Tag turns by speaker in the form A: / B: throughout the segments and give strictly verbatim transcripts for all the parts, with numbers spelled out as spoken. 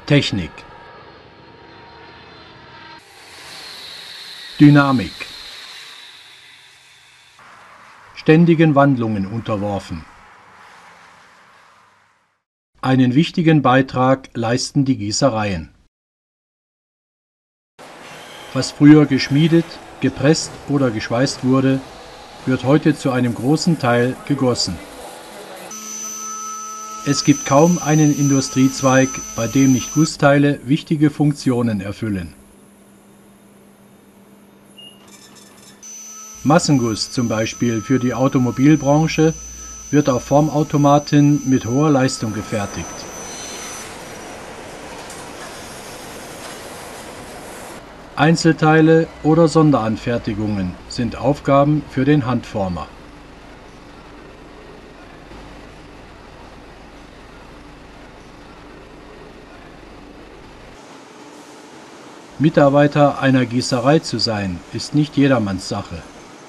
A: Technik. Dynamik. Ständigen Wandlungen unterworfen. Einen wichtigen Beitrag leisten die Gießereien. Was früher geschmiedet, gepresst oder geschweißt wurde, wird heute zu einem großen Teil gegossen. Es gibt kaum einen Industriezweig, bei dem nicht Gussteile wichtige Funktionen erfüllen. Massenguss, zum Beispiel für die Automobilbranche, wird auf Formautomaten mit hoher Leistung gefertigt. Einzelteile oder Sonderanfertigungen sind Aufgaben für den Handformer. Mitarbeiter einer Gießerei zu sein, ist nicht jedermanns Sache.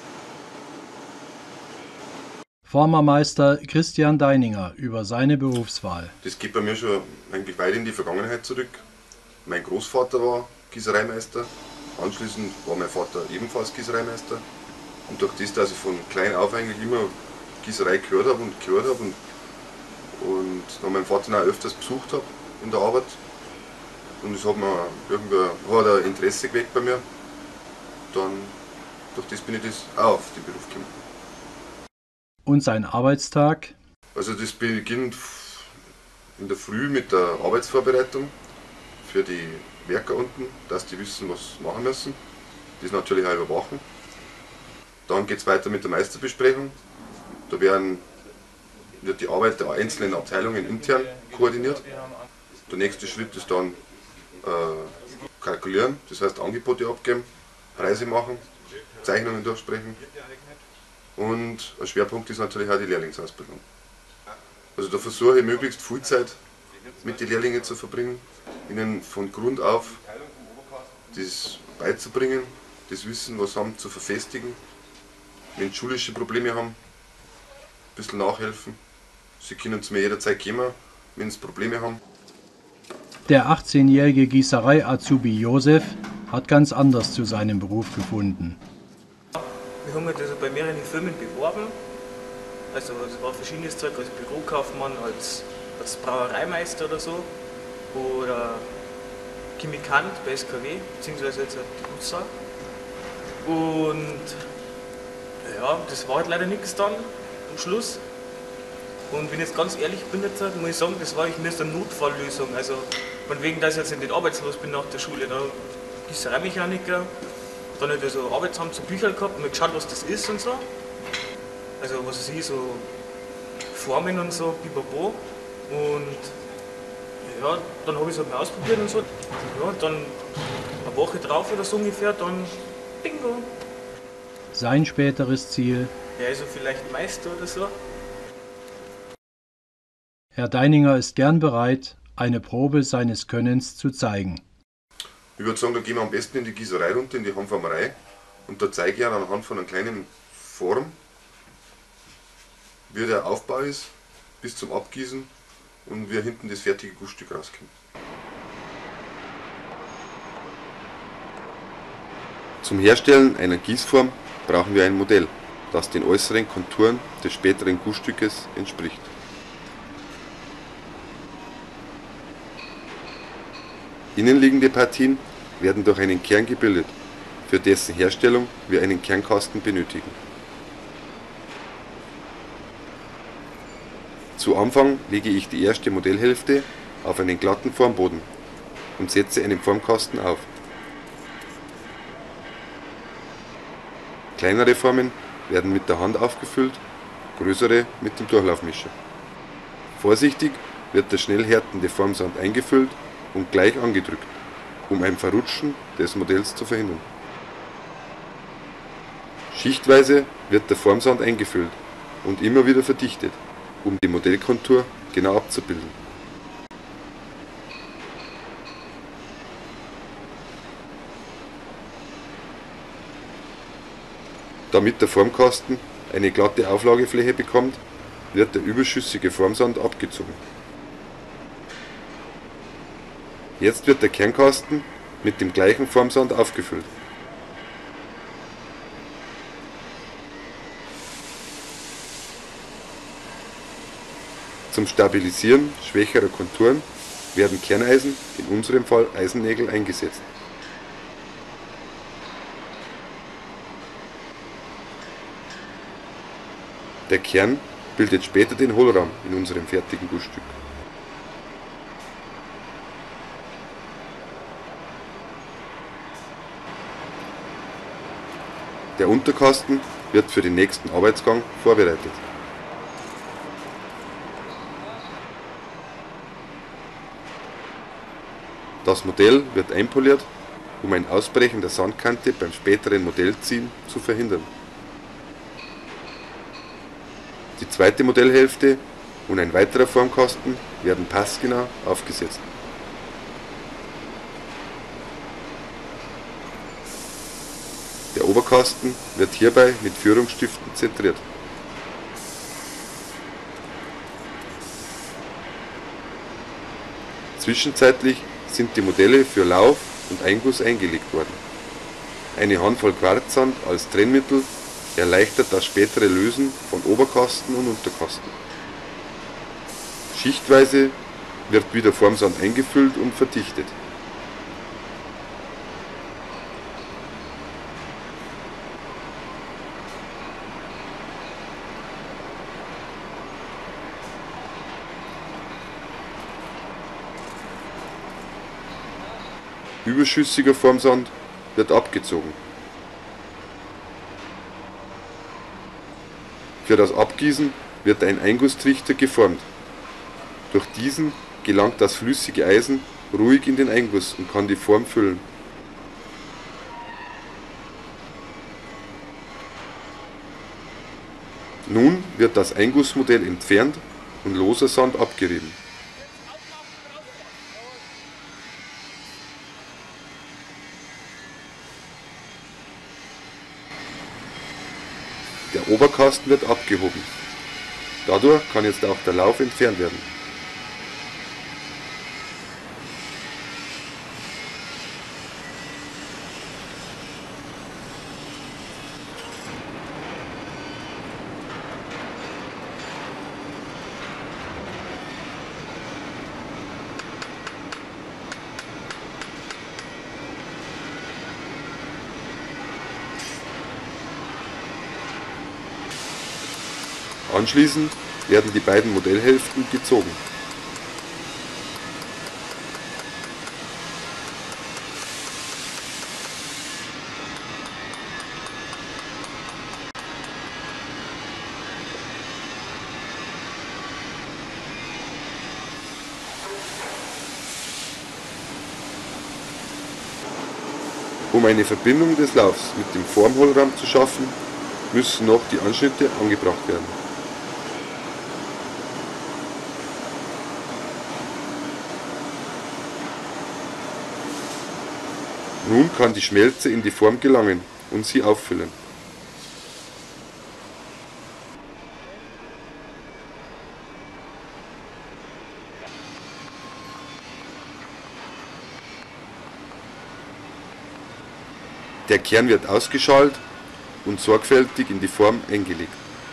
A: Formermeister Christian Deininger über seine Berufswahl.
B: Das geht bei mir schon eigentlich weit in die Vergangenheit zurück. Mein Großvater war Gießereimeister, anschließend war mein Vater ebenfalls Gießereimeister. Und durch das, dass ich von klein auf eigentlich immer Gießerei gehört habe und gehört habe und, und dann meinen Vater auch öfters besucht habe in der Arbeit, und es hat mir irgendwo hat ein Interesse geweckt bei mir, dann durch das bin ich das auch auf den Beruf gekommen.
A: Und sein Arbeitstag?
B: Also das beginnt in der Früh mit der Arbeitsvorbereitung für die Werker unten, dass die wissen, was sie machen müssen. Das natürlich auch überwachen. Dann geht es weiter mit der Meisterbesprechung. Da werden, wird die Arbeit der einzelnen Abteilungen intern koordiniert. Der nächste Schritt ist dann äh, kalkulieren, das heißt Angebote abgeben, Preise machen, Zeichnungen durchsprechen. Und ein Schwerpunkt ist natürlich auch die Lehrlingsausbildung. Also da versuche ich möglichst viel Zeit mit den Lehrlingen zu verbringen, ihnen von Grund auf das beizubringen, das Wissen, was sie haben, zu verfestigen. Wenn sie schulische Probleme haben, ein bisschen nachhelfen. Sie können zu mir jederzeit kommen, wenn sie Probleme haben.
A: Der achtzehnjährige Gießerei-Azubi Josef hat ganz anders zu seinem Beruf gefunden.
C: Wir haben uns also bei mehreren Firmen beworben. Also es war verschiedenes Zeug, als Bürokaufmann, als, als Brauereimeister oder so. Oder Chemikant bei S K W, beziehungsweise jetzt die Gussar. Und ja, das war halt leider nichts dann am Schluss. Und wenn ich jetzt ganz ehrlich bin, jetzt, muss ich sagen, das war ich mir eine Notfalllösung. Also von wegen, dass ich jetzt nicht arbeitslos bin nach der Schule. Da Gießereimechaniker, dann habe ich so Arbeitsamt, so Bücher gehabt und mir geschaut, was das ist und so. Also was weiß ich, so Formen und so, pipapo. Und ja, dann habe ich es halt mal ausprobiert und so. Ja, dann eine Woche drauf oder so ungefähr, dann bingo.
A: Sein späteres Ziel?
C: Ja, also vielleicht Meister oder so.
A: Herr Deininger ist gern bereit, eine Probe seines Könnens zu zeigen.
B: Ich würde sagen, da gehen wir am besten in die Gießerei runter, in die Handformerei. Und da zeige ich Ihnen anhand von einer kleinen Form, wie der Aufbau ist, bis zum Abgießen und wie hinten das fertige Gussstück rauskommt. Zum Herstellen einer Gießform brauchen wir ein Modell, das den äußeren Konturen des späteren Gussstückes entspricht. Innenliegende Partien werden durch einen Kern gebildet, für dessen Herstellung wir einen Kernkasten benötigen. Zu Anfang lege ich die erste Modellhälfte auf einen glatten Formboden und setze einen Formkasten auf. Kleinere Formen werden mit der Hand aufgefüllt, größere mit dem Durchlaufmischer. Vorsichtig wird der schnell härtende Formsand eingefüllt und gleich angedrückt, um ein Verrutschen des Modells zu verhindern. Schichtweise wird der Formsand eingefüllt und immer wieder verdichtet, um die Modellkontur genau abzubilden. Damit der Formkasten eine glatte Auflagefläche bekommt, wird der überschüssige Formsand abgezogen. Jetzt wird der Kernkasten mit dem gleichen Formsand aufgefüllt. Zum Stabilisieren schwächerer Konturen werden Kerneisen, in unserem Fall Eisennägel, eingesetzt. Der Kern bildet später den Hohlraum in unserem fertigen Gussstück. Der Unterkasten wird für den nächsten Arbeitsgang vorbereitet. Das Modell wird einpoliert, um ein Ausbrechen der Sandkante beim späteren Modellziehen zu verhindern. Die zweite Modellhälfte und ein weiterer Formkasten werden passgenau aufgesetzt. Der Oberkasten wird hierbei mit Führungsstiften zentriert. Zwischenzeitlich sind die Modelle für Lauf und Einguss eingelegt worden. Eine Handvoll Quarzsand als Trennmittel erleichtert das spätere Lösen von Oberkasten und Unterkasten. Schichtweise wird wieder Formsand eingefüllt und verdichtet. Überschüssiger Formsand wird abgezogen. Für das Abgießen wird ein Eingusstrichter geformt. Durch diesen gelangt das flüssige Eisen ruhig in den Einguss und kann die Form füllen. Nun wird das Eingussmodell entfernt und loser Sand abgerieben. Der Oberkasten wird abgehoben. Dadurch kann jetzt auch der Lauf entfernt werden. Anschließend werden die beiden Modellhälften gezogen. Um eine Verbindung des Laufs mit dem Formhohlraum zu schaffen, müssen noch die Anschnitte angebracht werden. Nun kann die Schmelze in die Form gelangen und sie auffüllen. Der Kern wird ausgeschalt und sorgfältig in die Form eingelegt.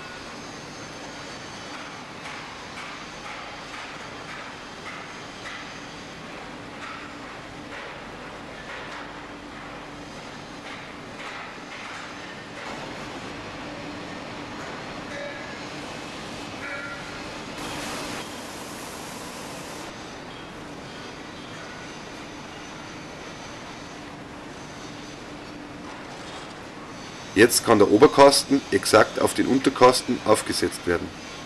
B: Jetzt kann der Oberkasten exakt auf den Unterkasten aufgesetzt werden.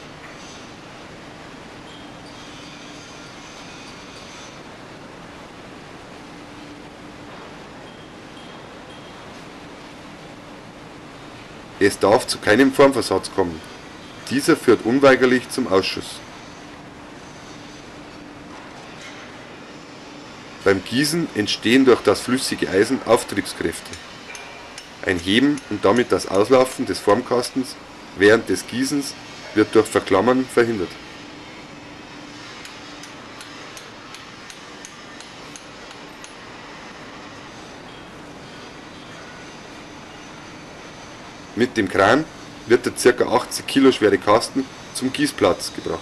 B: Es darf zu keinem Formversatz kommen. Dieser führt unweigerlich zum Ausschuss. Beim Gießen entstehen durch das flüssige Eisen Auftriebskräfte. Ein Heben und damit das Auslaufen des Formkastens während des Gießens wird durch Verklammern verhindert. Mit dem Kran wird der ca. achtzig Kilo schwere Kasten zum Gießplatz gebracht.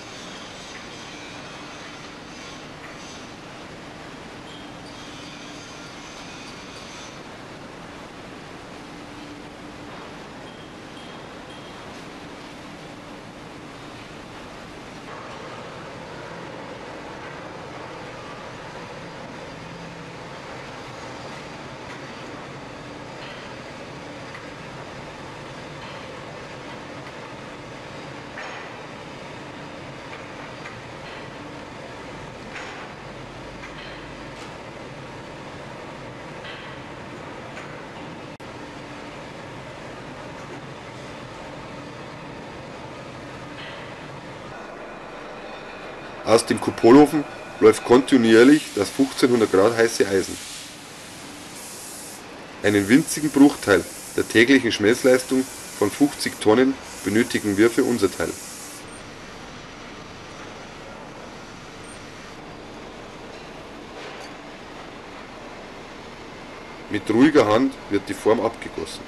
B: Aus dem Kupolofen läuft kontinuierlich das fünfzehnhundert Grad heiße Eisen. Einen winzigen Bruchteil der täglichen Schmelzleistung von fünfzig Tonnen benötigen wir für unser Teil. Mit ruhiger Hand wird die Form abgegossen.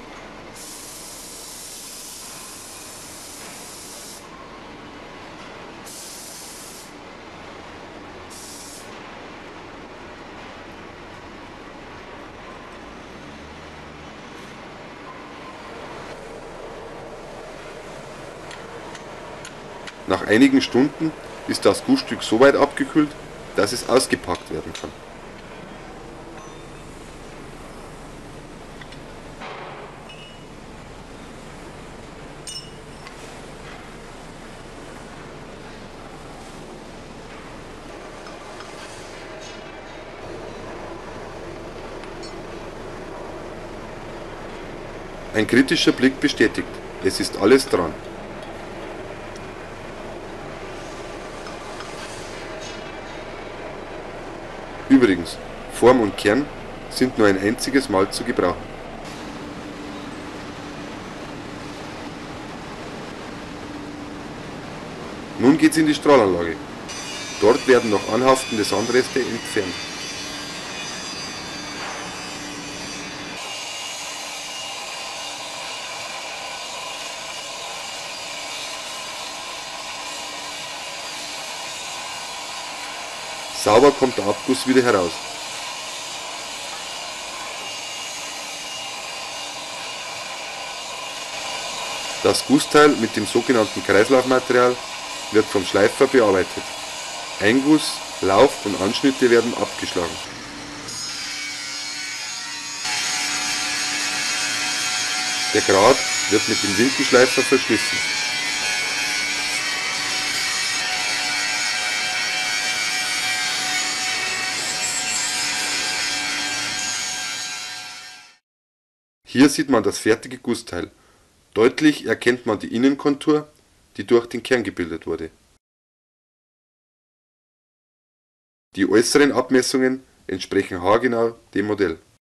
B: Nach einigen Stunden ist das Gussstück so weit abgekühlt, dass es ausgepackt werden kann. Ein kritischer Blick bestätigt, es ist alles dran. Übrigens, Form und Kern sind nur ein einziges Mal zu gebrauchen. Nun geht's in die Strahlanlage. Dort werden noch anhaftende Sandreste entfernt. Sauber kommt der Abguss wieder heraus. Das Gussteil mit dem sogenannten Kreislaufmaterial wird vom Schleifer bearbeitet. Einguss, Lauf und Anschnitte werden abgeschlagen. Der Grat wird mit dem Winkelschleifer verschliffen. Hier sieht man das fertige Gussteil. Deutlich erkennt man die Innenkontur, die durch den Kern gebildet wurde. Die äußeren Abmessungen entsprechen haargenau dem Modell.